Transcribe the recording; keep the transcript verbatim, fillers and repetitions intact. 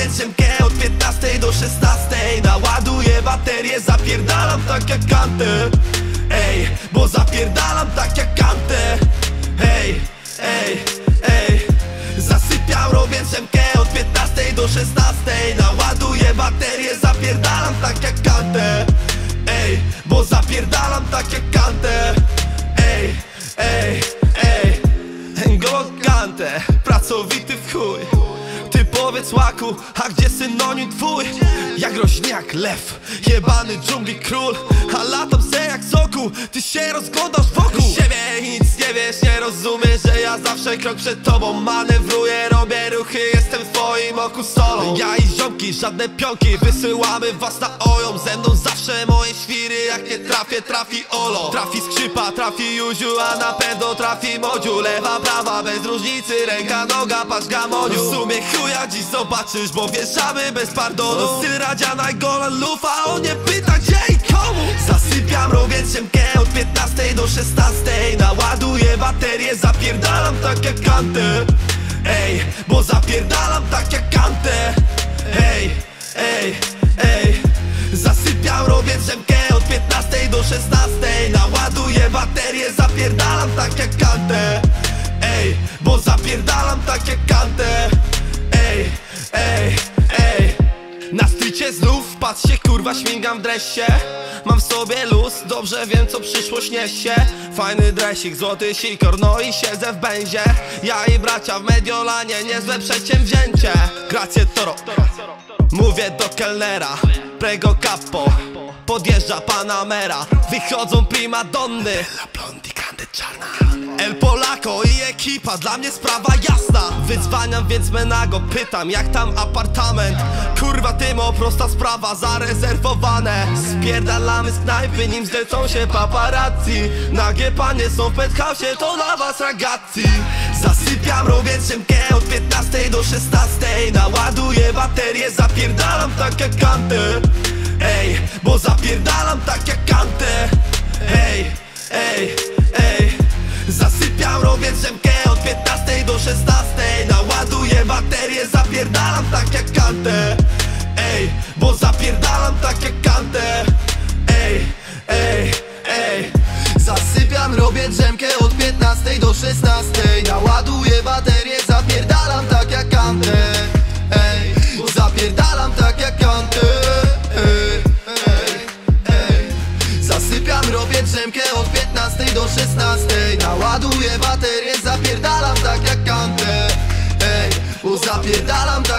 robię drzemkę od piętnastej do szesnastej. Naładuję baterię, zapierdalam tak jak kantę. Ej, bo zapierdalam tak jak kantę. Ej, ej, ej. Zasypiam, robię drzemkę od piętnastej do szesnastej. Naładuję baterię, zapierdalam tak jak kantę. Ej, bo zapierdalam tak jak kantę. Ej, ej, ej. N'Golo Kante, pracowity w chuj. Ty powiedz łaku, a gdzie synonim twój? Ja groźny jak lew, jebany dżungli król. A latam se jak soku, ty się rozglądasz wokół siebie i nic nie wiesz, nie rozumiesz, że ja zawsze krok przed tobą manewruję, robię ruchy, jestem w twoim oku solą. Ja i ziomki, żadne pionki, wysyłamy was na ojom. Ze mną zawsze moje świry, jak nie trafię, trafi olo. Trafi skrzypa, trafi Juziu, a na pewno trafi Modziu. Lewa, prawa, bez różnicy, ręka, noga, patrz gamoniu. W sumie chuja dziś zobaczysz, bo wieszamy bez pardonu. Styl Radziana i Golan Lufa, on nie pyta gdzie i komu. Zasypiam, robię drzemkę od piętnastej do szesnastej. Naładuję baterię, zapierdalam tak jak kantę. Ej, bo zapierdalam tak jak kantę. Ej, ej, ej. Zasypiam, robię drzemkę od piętnastej do szesnastej. Naładuję baterię, zapierdalam tak jak kantę. Ej, bo zapierdalam tak jak kantę. Ej, ej, ej. Na stycie znów, patrzcie kurwa, śmigam w dresie. Mam w sobie luz, dobrze wiem co przyszłość niesie. Fajny dresik, złoty sikor, no i siedzę w benzie. Ja i bracia w Mediolanie, niezłe przedsięwzięcie. Grazie Toro, mówię do kelnera, prego capo. Podjeżdża Panamera, wychodzą prima donny, blondi, grande, czarna. El Polako i ekipa, dla mnie sprawa jasna. Wydzwaniam więc Menago, pytam jak tam apartament. Kurwa Tymo, prosta sprawa, zarezerwowane. Spierdalamy z knajpy, nim zlecą się paparazzi. Nagie panie są w penthouse'ie, to na was ragazzi. Zasypiam, robię drzemkę od piętnastej do szesnastej. Naładuję baterię, zapierdalam tak jak kantę. Ej, bo zapierdalam tak jak kantę. Ej, ej, ej. Zasypiam, robię drzemkę od piętnastej do szesnastej. Naładuję baterię, zapierdalam tak jak kantę. Ej, bo zapierdalam tak jak kantę. Ej, ej, ej. Zasypiam, robię drzemkę od piętnastej do szesnastej. Naładuję baterię, zapierdalam tak jak kantę. Ej, bo zapierdalam tak jak kantę. Ej, ej, ej. Zasypiam, robię drzemkę od piętnastej do szesnastej. Naładuję baterię, zapierdalam tak jak kantę. Ej, bo zapierdalam tak